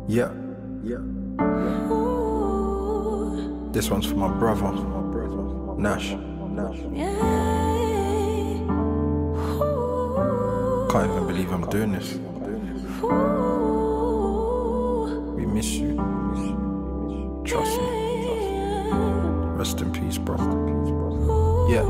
Yeah. This one's for my brother, Nash. Can't even believe I'm doing this. We miss you. Trust me. Rest in peace, bro. Yeah.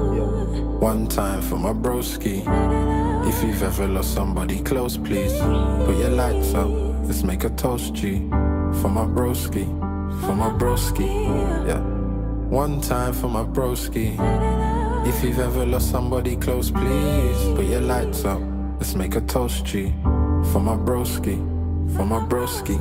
One time for my broski. If you've ever lost somebody close, please put your lights up. Let's make a toast, G. For my broski. For my broski. Yeah. One time for my broski. If you've ever lost somebody close, please put your lights up. Let's make a toast, G. For my broski. For my broski.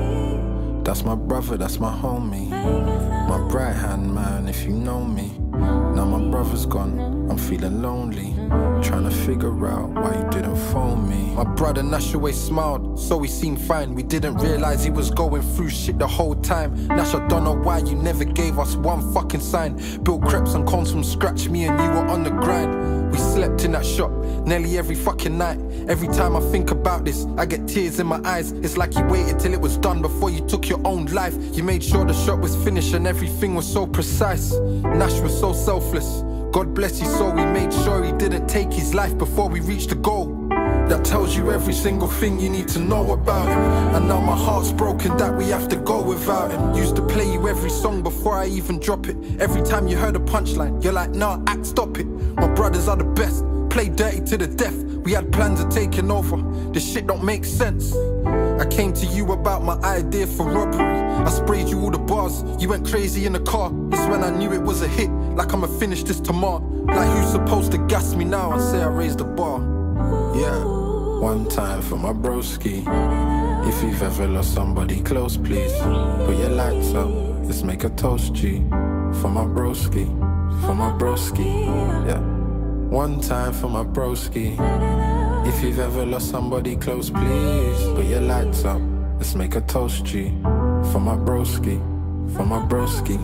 That's my brother, that's my homie. My right hand man, if you know me. Now my brother's gone, I'm feeling lonely. Trying to figure out why you didn't phone me. My brother Nash always smiled, so he seemed fine. We didn't realize he was going through shit the whole time. Nash, I don't know why you never gave us one fucking sign. Built crepes and cones from scratch, me and you were on the grind. We slept in that shop nearly every fucking night. Every time I think about this, I get tears in my eyes. It's like you waited till it was done before you took your own life. You made sure the shot was finished and everything was so precise. Nash was so selfless, God bless his soul. We made sure he didn't take his life before we reached the goal. That tells you every single thing you need to know about him. And now my heart's broken that we have to go without him. Used to play you every song before I even drop it. Every time you heard a punchline, you're like, nah, act, stop it. My brothers are the best, play dirty to the death. We had plans of taking over, this shit don't make sense. I came to you about my idea for robbery. I sprayed you all the bars, you went crazy in the car. It's when I knew it was a hit, like I'ma finish this tomorrow. Like who's supposed to gas me now and say I raised the bar? Yeah, one time for my broski. If you've ever lost somebody close, please put your lights up. Let's make a toast, G. For my broski. For my broski. Yeah. One time for my broski. If you've ever lost somebody close, please put your lights up. Let's make a toast, G. For my broski. For my broski.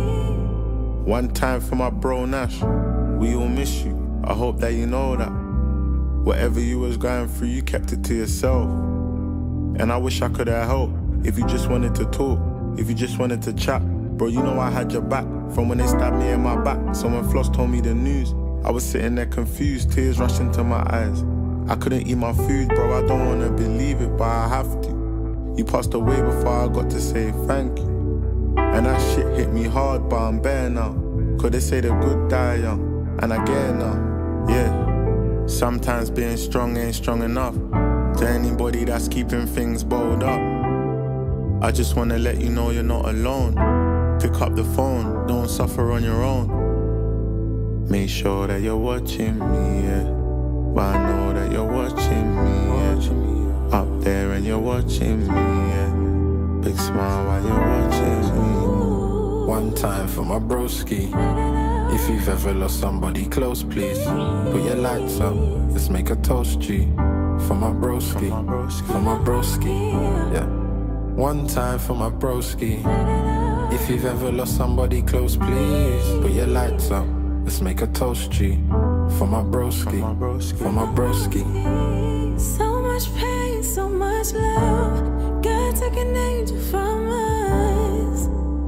One time for my bro Nash. We all miss you. I hope that you know that. Whatever you was going through, you kept it to yourself. And I wish I could have helped. If you just wanted to talk, if you just wanted to chat. Bro, you know I had your back from when they stabbed me in my back. So when Floss told me the news, I was sitting there confused, tears rushing to my eyes. I couldn't eat my food, bro, I don't wanna believe it, but I have to. You passed away before I got to say thank you. And that shit hit me hard, but I'm better now. Cause they say the good die young, and I get it now, yeah. Sometimes being strong ain't strong enough. To anybody that's keeping things bowled up, I just wanna let you know you're not alone. Pick up the phone, don't suffer on your own. Make sure that you're watching me, yeah. But I know that you're watching me, yeah. Up there and you're watching me, yeah. Big smile while you're watching me. One time for my broski. If you've ever lost somebody close, please put your lights up. Let's make a toast, G. For my broski. For my broski. Yeah. One time for my broski. If you've ever lost somebody close, please put your lights up. Let's make a toast, G. For my broski. For my broski. So much pain, so much love. God took an angel from us.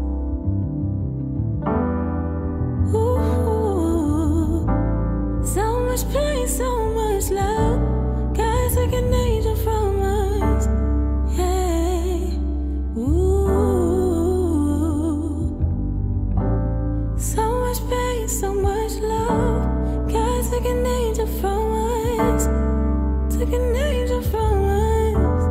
Ooh. So much pain, so much love. God took an angel from us. Yeah. Ooh. So much pain, so much love. God took an angel from us. Took an angel from us.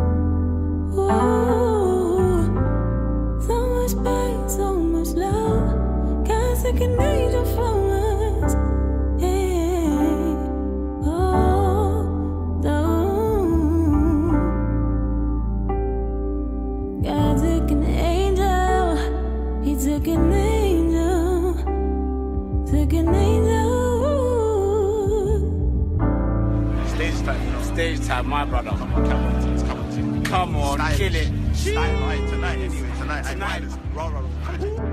Ooh. So much pain, so much love. God took an angel from us. Yeah. Oh, God took an angel. He took an angel. Took an angel. Stage time, my brother. Come on, kill it. Tonight, anyway, tonight.